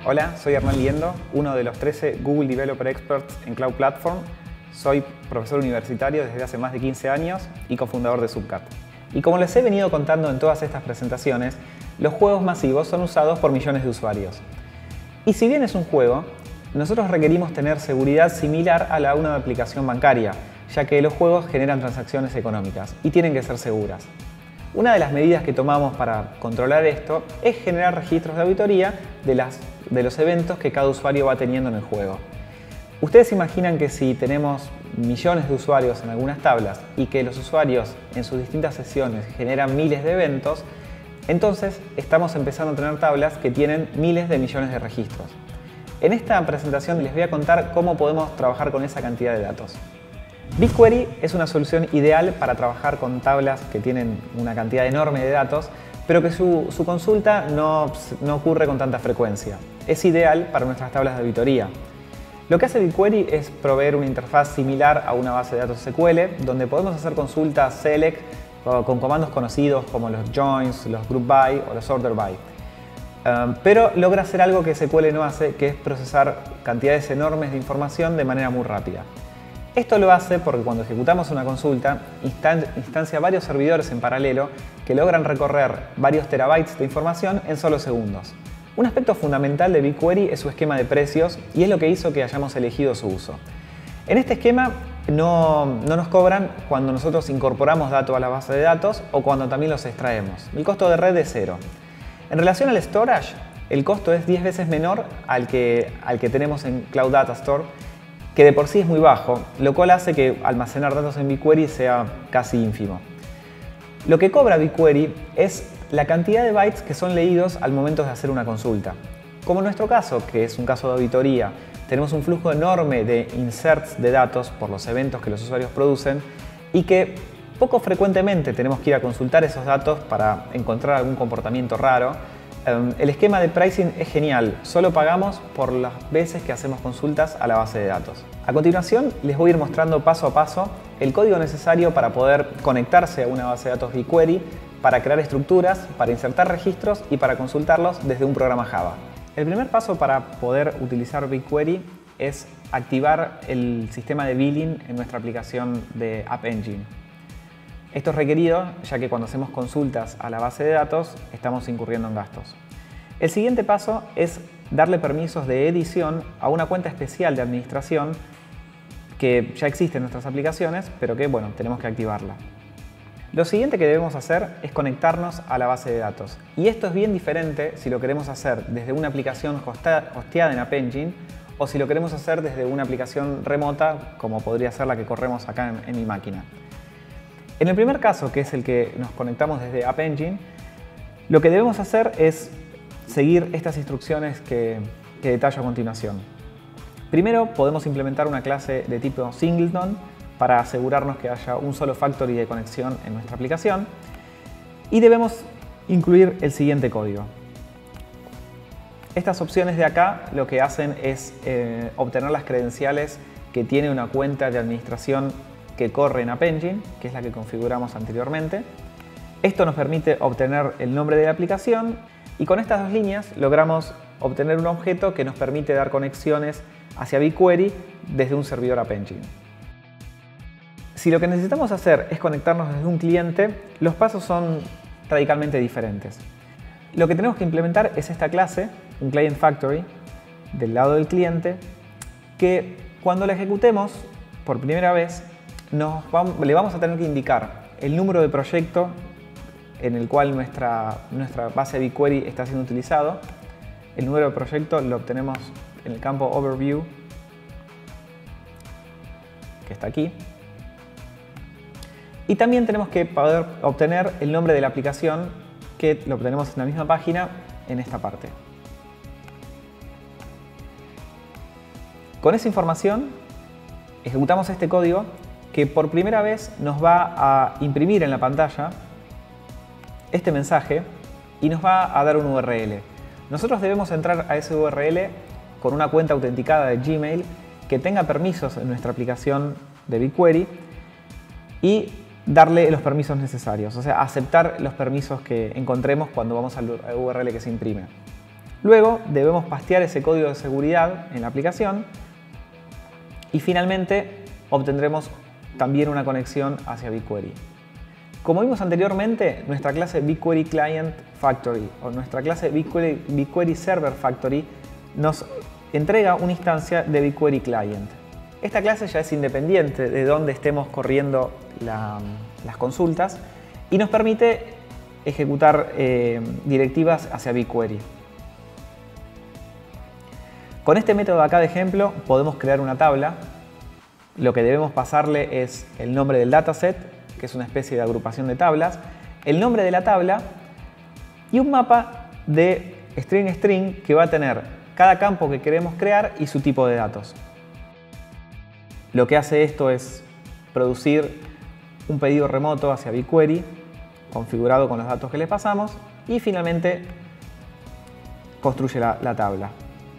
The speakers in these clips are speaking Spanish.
Hola, soy Hernán Liendo, uno de los 13 Google Developer Experts en Cloud Platform. Soy profesor universitario desde hace más de 15 años y cofundador de Subcat. Y como les he venido contando en todas estas presentaciones, los juegos masivos son usados por millones de usuarios. Y si bien es un juego, nosotros requerimos tener seguridad similar a la de una aplicación bancaria, ya que los juegos generan transacciones económicas y tienen que ser seguras. Una de las medidas que tomamos para controlar esto es generar registros de auditoría de los eventos que cada usuario va teniendo en el juego. Ustedes imaginan que si tenemos millones de usuarios en algunas tablas y que los usuarios en sus distintas sesiones generan miles de eventos, entonces estamos empezando a tener tablas que tienen miles de millones de registros. En esta presentación les voy a contar cómo podemos trabajar con esa cantidad de datos. BigQuery es una solución ideal para trabajar con tablas que tienen una cantidad enorme de datos, pero que su consulta no ocurre con tanta frecuencia. Es ideal para nuestras tablas de auditoría. Lo que hace BigQuery es proveer una interfaz similar a una base de datos SQL, donde podemos hacer consultas select con comandos conocidos como los joins, los group by o los order by. Pero logra hacer algo que SQL no hace, que es procesar cantidades enormes de información de manera muy rápida. Esto lo hace porque cuando ejecutamos una consulta, instancia varios servidores en paralelo que logran recorrer varios terabytes de información en solo segundos. Un aspecto fundamental de BigQuery es su esquema de precios y es lo que hizo que hayamos elegido su uso. En este esquema no nos cobran cuando nosotros incorporamos datos a la base de datos o cuando también los extraemos. El costo de red es cero. En relación al storage, el costo es 10 veces menor al que tenemos en Cloud Data Store, que de por sí es muy bajo, lo cual hace que almacenar datos en BigQuery sea casi ínfimo. Lo que cobra BigQuery es la cantidad de bytes que son leídos al momento de hacer una consulta. Como en nuestro caso, que es un caso de auditoría, tenemos un flujo enorme de inserts de datos por los eventos que los usuarios producen y que poco frecuentemente tenemos que ir a consultar esos datos para encontrar algún comportamiento raro. El esquema de pricing es genial, solo pagamos por las veces que hacemos consultas a la base de datos. A continuación les voy a ir mostrando paso a paso el código necesario para poder conectarse a una base de datos BigQuery, para crear estructuras, para insertar registros y para consultarlos desde un programa Java. El primer paso para poder utilizar BigQuery es activar el sistema de billing en nuestra aplicación de App Engine. Esto es requerido ya que cuando hacemos consultas a la base de datos estamos incurriendo en gastos. El siguiente paso es darle permisos de edición a una cuenta especial de administración que ya existe en nuestras aplicaciones, pero que tenemos que activarla. Lo siguiente que debemos hacer es conectarnos a la base de datos. Y esto es bien diferente si lo queremos hacer desde una aplicación hosteada en App Engine o si lo queremos hacer desde una aplicación remota, como podría ser la que corremos acá en mi máquina. En el primer caso, que es el que nos conectamos desde App Engine, lo que debemos hacer es seguir estas instrucciones que detallo a continuación. Primero, podemos implementar una clase de tipo Singleton para asegurarnos que haya un solo factory de conexión en nuestra aplicación. Y debemos incluir el siguiente código. Estas opciones de acá lo que hacen es obtener las credenciales que tiene una cuenta de administración que corre en App Engine, que es la que configuramos anteriormente. Esto nos permite obtener el nombre de la aplicación y con estas dos líneas logramos obtener un objeto que nos permite dar conexiones hacia BigQuery desde un servidor App Engine. Si lo que necesitamos hacer es conectarnos desde un cliente, los pasos son radicalmente diferentes. Lo que tenemos que implementar es esta clase, un Client Factory, del lado del cliente, que cuando la ejecutemos por primera vez, le vamos a tener que indicar el número de proyecto en el cual nuestra base de BigQuery está siendo utilizado. El número de proyecto lo obtenemos en el campo Overview, que está aquí. Y también tenemos que poder obtener el nombre de la aplicación, que lo obtenemos en la misma página, en esta parte. Con esa información, ejecutamos este código que por primera vez nos va a imprimir en la pantalla este mensaje y nos va a dar un URL. Nosotros debemos entrar a ese URL con una cuenta autenticada de Gmail que tenga permisos en nuestra aplicación de BigQuery y darle los permisos necesarios, o sea, aceptar los permisos que encontremos cuando vamos al URL que se imprime. Luego debemos pastear ese código de seguridad en la aplicación y finalmente obtendremos también una conexión hacia BigQuery. Como vimos anteriormente, nuestra clase BigQuery Client Factory o nuestra clase BigQuery Server Factory nos entrega una instancia de BigQuery Client. Esta clase ya es independiente de dónde estemos corriendo las consultas y nos permite ejecutar directivas hacia BigQuery. Con este método acá de ejemplo podemos crear una tabla. Lo que debemos pasarle es el nombre del dataset, que es una especie de agrupación de tablas, el nombre de la tabla y un mapa de string que va a tener cada campo que queremos crear y su tipo de datos. Lo que hace esto es producir un pedido remoto hacia BigQuery configurado con los datos que le pasamos y finalmente construye la tabla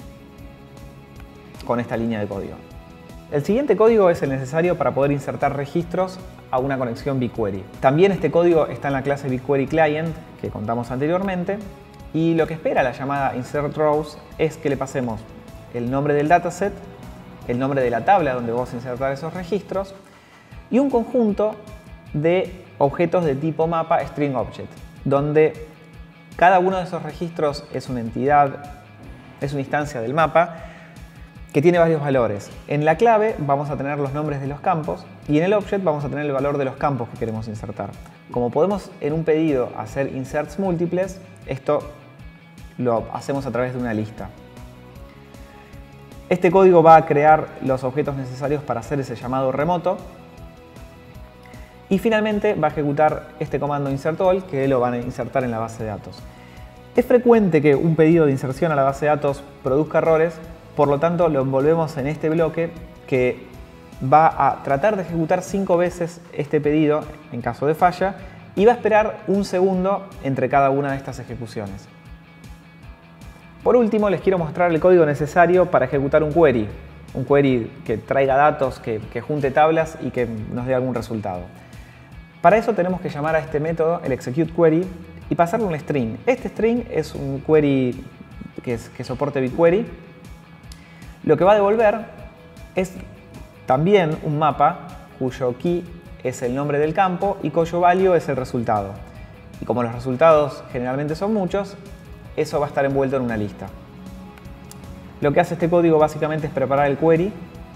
con esta línea de código. El siguiente código es el necesario para poder insertar registros a una conexión BigQuery. También este código está en la clase BigQuery Client que contamos anteriormente y lo que espera la llamada InsertRows es que le pasemos el nombre del dataset, el nombre de la tabla donde vamos a insertar esos registros y un conjunto de objetos de tipo mapa StringObject, donde cada uno de esos registros es una entidad, es una instancia del mapa que tiene varios valores. En la clave vamos a tener los nombres de los campos y en el object vamos a tener el valor de los campos que queremos insertar. Como podemos en un pedido hacer inserts múltiples, esto lo hacemos a través de una lista. Este código va a crear los objetos necesarios para hacer ese llamado remoto y finalmente va a ejecutar este comando insertAll que lo van a insertar en la base de datos. Es frecuente que un pedido de inserción a la base de datos produzca errores. Por lo tanto, lo envolvemos en este bloque que va a tratar de ejecutar 5 veces este pedido en caso de falla y va a esperar un segundo entre cada una de estas ejecuciones. Por último, les quiero mostrar el código necesario para ejecutar un query que traiga datos, que junte tablas y que nos dé algún resultado. Para eso tenemos que llamar a este método, el executeQuery, y pasarle un string. Este string es un query que soporte BigQuery. Lo que va a devolver es también un mapa cuyo key es el nombre del campo y cuyo value es el resultado. Y como los resultados generalmente son muchos, eso va a estar envuelto en una lista. Lo que hace este código básicamente es preparar el query,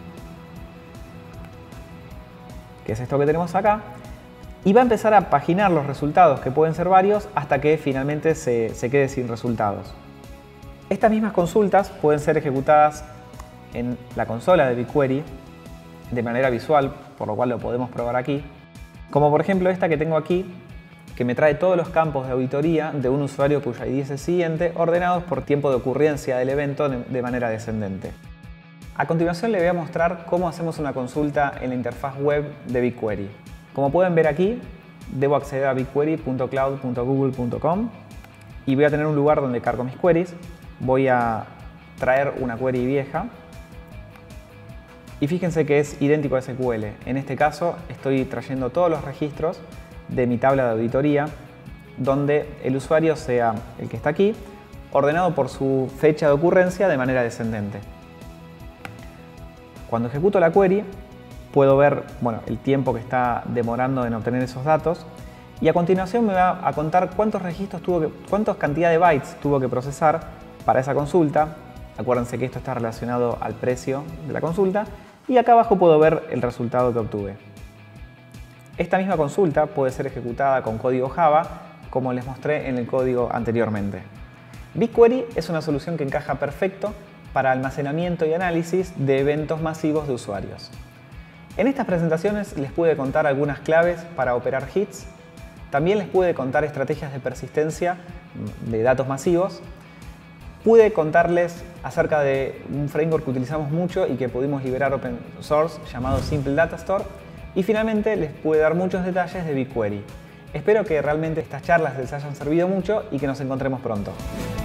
que es esto que tenemos acá, y va a empezar a paginar los resultados, que pueden ser varios, hasta que finalmente se quede sin resultados. Estas mismas consultas pueden ser ejecutadas en la consola de BigQuery de manera visual, por lo cual lo podemos probar aquí. Como por ejemplo esta que tengo aquí, que me trae todos los campos de auditoría de un usuario cuyo ID es el siguiente, ordenados por tiempo de ocurrencia del evento de manera descendente. A continuación le voy a mostrar cómo hacemos una consulta en la interfaz web de BigQuery. Como pueden ver aquí, debo acceder a bigquery.cloud.google.com y voy a tener un lugar donde cargo mis queries. Voy a traer una query vieja y fíjense que es idéntico a SQL. En este caso estoy trayendo todos los registros de mi tabla de auditoría donde el usuario sea el que está aquí, ordenado por su fecha de ocurrencia de manera descendente. Cuando ejecuto la query puedo ver el tiempo que está demorando en obtener esos datos y a continuación me va a contar cuántas cantidad de bytes tuvo que procesar para esa consulta. Acuérdense que esto está relacionado al precio de la consulta y acá abajo puedo ver el resultado que obtuve. Esta misma consulta puede ser ejecutada con código Java, como les mostré en el código anteriormente. BigQuery es una solución que encaja perfecto para almacenamiento y análisis de eventos masivos de usuarios. En estas presentaciones les pude contar algunas claves para operar hits, también les pude contar estrategias de persistencia de datos masivos, pude contarles acerca de un framework que utilizamos mucho y que pudimos liberar open source llamado Simple Data Store y finalmente les pude dar muchos detalles de BigQuery. Espero que realmente estas charlas les hayan servido mucho y que nos encontremos pronto.